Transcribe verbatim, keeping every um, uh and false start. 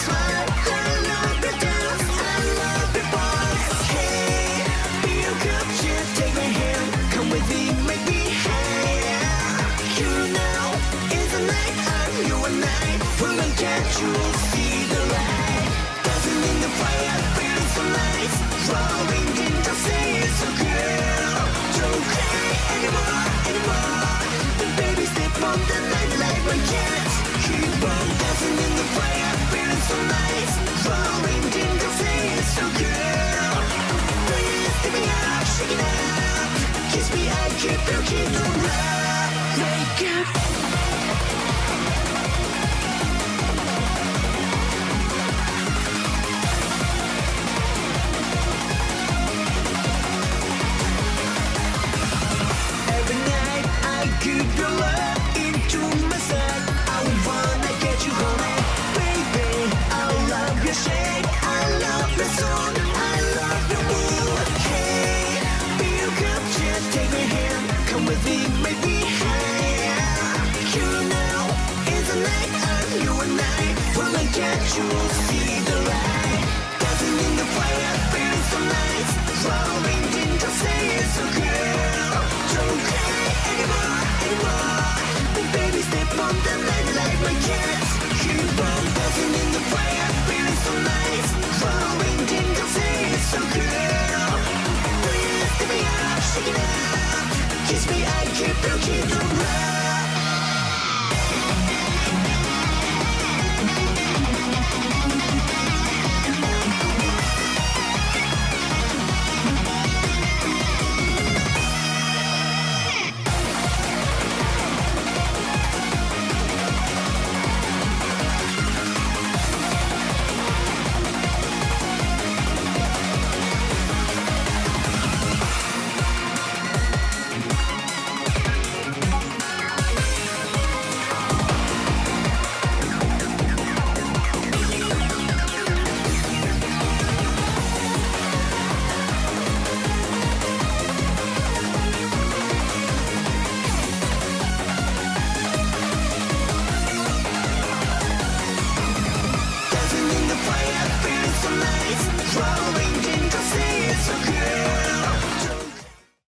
smile, I love your dance, I love your voice. Hey, be a cup, just take my hand, come with me, make me higher. You know, it's a night, I'm you and I, pull and catch, you will see the light. Dancing in the fire, feeling so nice, rolling in the sea, so girl, don't cry anymore, anymore. The baby step on the night like my cat. Keep on dancing in the fire, feeling so nice, rolling in the sea, so girl, please take me up, shake it up, kiss me, I keep you, keep you love, wake up. Every night I keep your love into my side. I wanna get you home, baby. I love your shape, I love your soul, I love your mood. Hey, be a cup, just take my hand, come with me, make me higher. You know, it's a night, I'm you and I, wanna get you, see